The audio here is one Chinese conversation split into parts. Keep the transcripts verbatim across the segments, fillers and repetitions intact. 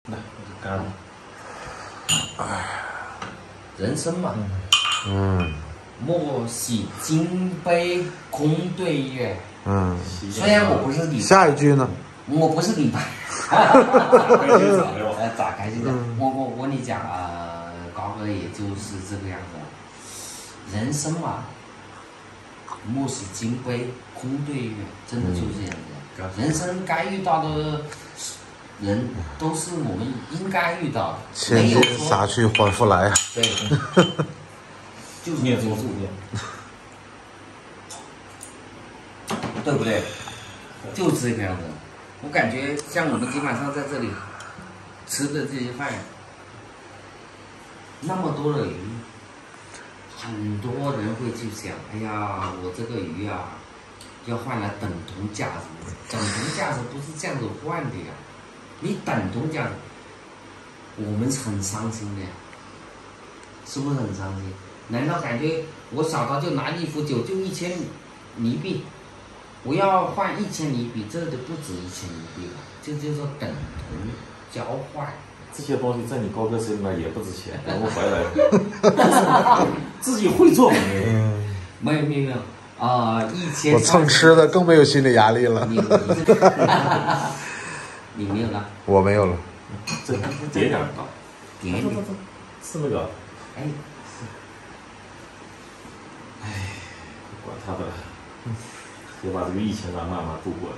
来，我就干了。 哎，人生嘛， 嗯， 莫喜金杯空对月。 嗯， 虽然我不是李， 下一句呢？ 我不是李白。呃，咋开心的？我我我跟你讲啊、呃，高哥也就是这个样子。人生嘛，莫喜金杯空对月，真的就是这样子。嗯、人生该遇到的人都是我们应该遇到的， 千金撒去还复来。 对，就是念做主念， 对不对？就是这个样子。我感觉像我们今晚上在这里吃的这些饭，那么多的鱼，很多人会去想，哎呀，我这个鱼啊，要换来等同价值，等同价值不是这样子换的呀。你等同价值，我们很伤心的呀，是不是很伤心？难道感觉我小刀就拿一壶酒就一千泥币？我要换一千泥币，这就不止一千泥币了，这就是等同交换。 这些东西在你高哥手里面也不值钱，我白来的。自己会做没？ 没有没有没有啊、呃，一千。 我蹭吃的更没有心理压力了。 你你没有了？ 我没有了。 这点点到， 点点是那个。 哎， 哎，管他的。就把这个疫情啊慢慢度过了，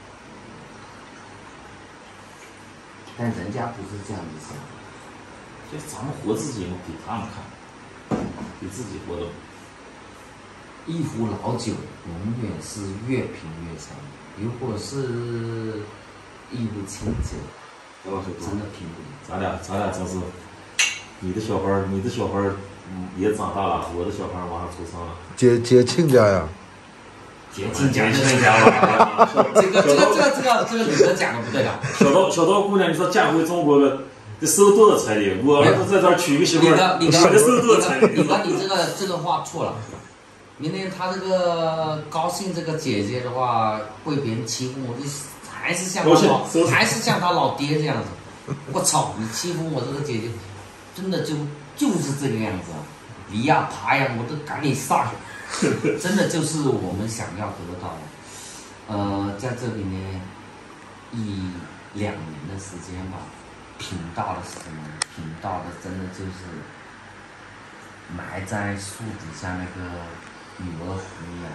但人家不是这样子想， 所以咱们活自己给他们看，给自己活的。 一壶老酒永远是越品越香，如果是一壶清酒，真的品不了。 咱俩咱俩真是，你的小孩你的小孩嗯也长大了，我的小孩马上出生了， 接接亲家呀。 节庆讲的对了，这个这个这个这个这个女的讲的不对了。 小刀小刀姑娘，你说嫁回中国了，得收多少彩礼？我儿子在这儿娶个媳妇儿， 你的得收多少彩礼？ 你的你这个这个话错了。明天他这个高兴，这个姐姐的话被别人欺负我，就还是像他老还是像他老爹这样子。我操，你欺负我这个姐姐，真的就就是这个样子，离呀爬呀，我都赶紧上去。真的就是我们想要得到的，呃，在这里呢，一两年的时间吧，品到的是什么？品到的真的就是埋在树底下那个女儿红一样。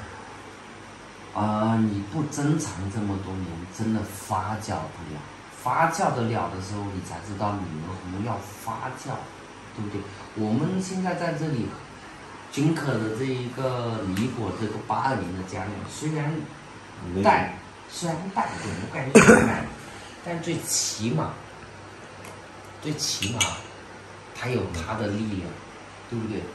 啊、呃，你不珍藏这么多年，真的发酵不了。发酵得了的时候，你才知道女儿红要发酵，对不对？我们现在在这里。均可的这一个米果这个八二零的加量，虽然淡，虽然淡一点，我感觉淡，但最起码，最起码，它有它的力量，对不对？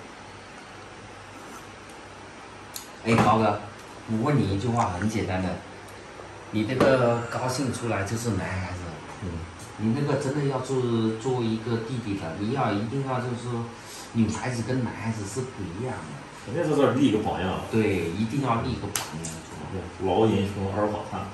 哎，高哥，我问你一句话，很简单的，你这个高兴出来就是男孩子，嗯，你那个真的要做做一个弟弟的，你要一定要就是说。女孩子跟男孩子是不一样的， 肯定在这儿立个榜样。 对，一定要立个榜样出来。老英雄儿好汉，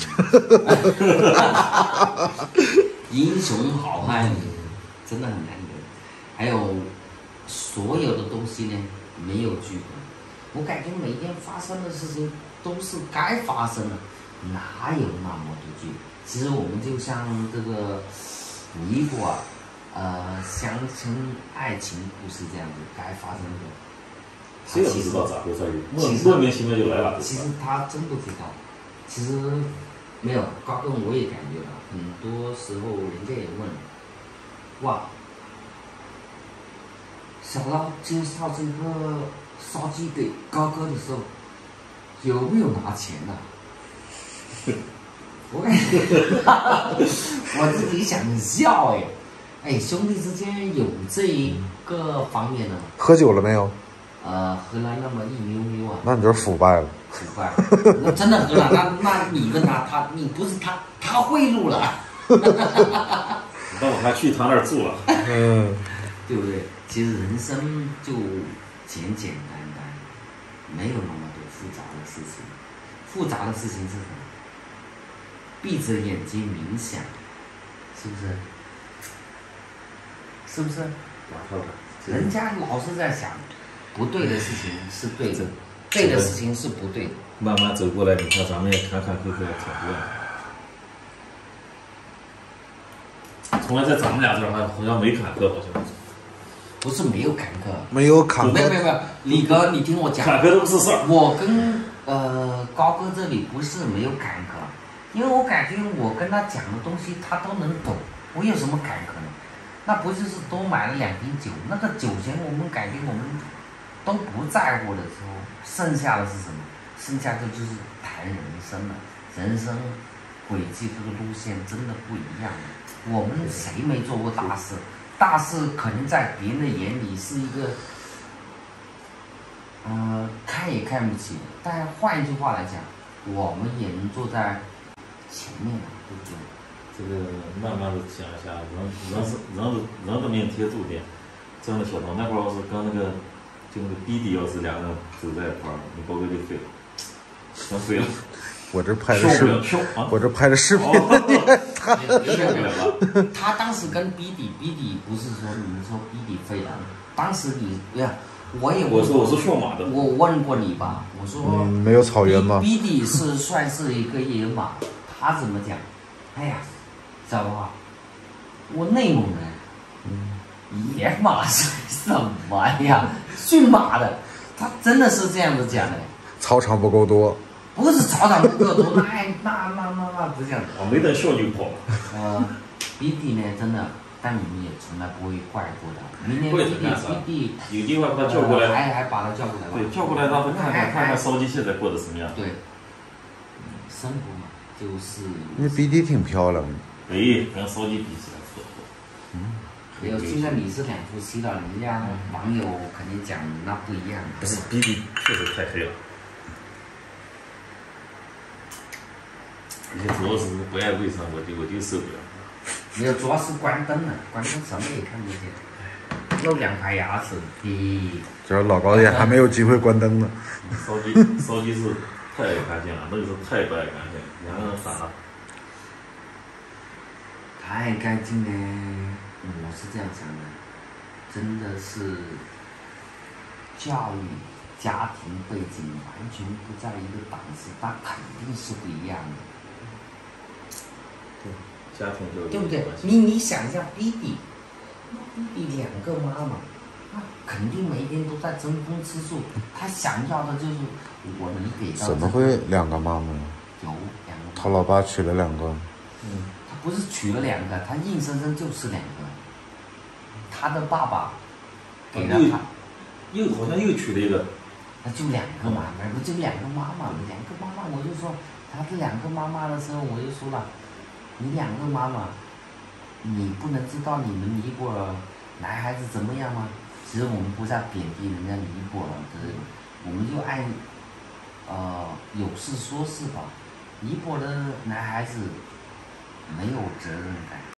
嗯、英雄好汉真的很难得。还有所有的东西呢，没有剧本。我感觉每天发生的事情都是该发生的，哪有那么多剧本？其实我们就像这个尼泊尔。呃，乡村爱情故事这样子该发生的， 谁也不知道咋回事，莫莫名其妙就来了。 其实他真不知道，其实没有高哥我也感觉到，很多时候人家也问，哇，小刀介绍这个烧鸡给高哥的时候，有没有拿钱呢、啊？我感觉，我自己想笑哎。哎，兄弟之间有这一个方面的吗？ 喝酒了没有？ 呃，喝了那么一溜溜啊。 那你就是腐败了。 腐败，那真的喝了，那那你问他，他你不是他，他贿赂了。 那我还去他那儿住了。 嗯， 对不对？其实人生就简简单单，没有那么多复杂的事情。复杂的事情是什么？闭着眼睛冥想，是不是？ 是不是？ 打他吧。 人家老是在想，不对的事情是对的，对的事情是不对的。 慢慢走过来，你看咱们也坎坎坷坷挺多的。从来在咱们俩这儿还好像没坎坷，好像不是没有坎坷， 没有坎坷， 没有没有没有，李哥，你听我讲， 坎坷都是事儿。 我跟呃高哥这里不是没有坎坷，因为我感觉我跟他讲的东西他都能懂，我有什么坎坷呢？那不就是多买了两瓶酒，那个酒钱我们感觉我们都不在乎的时候，剩下的是什么？剩下的就是谈人生了，人生轨迹这个路线真的不一样了。我们谁没做过大事？大事可能在别人的眼里是一个，嗯、呃，看也看不起的。但换一句话来讲，我们也能坐在前面了，对不对？ 这个慢慢的讲一下，人人是人的人的命贴注定，真的晓得。那会儿要是跟那个就那个弟弟要是两个人走在一块儿，你包哥就废了，真废了。 我这拍的视频， 啊、 我这拍的视频， 他他当时跟 B 弟 B 弟不是说你们说 B 弟废了，当时你呀，我也我说我是驯马的， 我问过你吧，我说、 嗯、没有草原吗 ？B 弟是算是一个野马，他怎么讲？哎呀，知道吧？我内蒙人，嗯，野马是什么呀？驯马的，他真的是这样子讲的。 草场不够多。 不是草场不够多，那那那那那不是这样。 我没等笑就跑。 呃 ，B 弟呢，真的，但我们也从来不会怪过他。明年 B 弟 B 弟有地方把他叫过来， 还还把他叫过来吧。 对，叫过来让他看看看看烧鸡现在过得什么样。 对，生活嘛，就是。 那 B 弟挺漂亮的。 哎，跟烧鸡比起来，不错。 嗯。没有，现在你是两夫妻了，人家网友肯定讲那不一样。 不是 B 弟确实太黑了。而且主要是不爱卫生，我就我就受不了。 没有，主要是关灯了，关灯什么也看不见，露两排牙齿。滴。 这老高也还没有机会关灯呢。 烧鸡烧鸡是太爱干净了，那个是太不爱干净，两个人反了。 太干净呢，我是这样想的，真的是教育、家庭背景完全不在一个档次，那肯定是不一样的。 家庭就对不对？你你想一下 ，B 弟，那 B 弟两个妈妈，那肯定每天都在争风吃醋，他想要的就是我能给到。 怎么会两个妈妈呢？ 有两个。 他老爸娶了两个。 嗯。他不是娶了两个，他硬生生就是两个。他的爸爸给了他， 又好像又娶了一个。 那就两个嘛，那不就两个妈妈？两个妈妈，我就说他这两个妈妈的时候，我就说了。你两个妈妈，你不能知道你们尼泊尔男孩子怎么样吗？其实我们不在贬低人家尼泊尔的，我们就按呃有事说事吧。尼泊尔的男孩子没有责任感。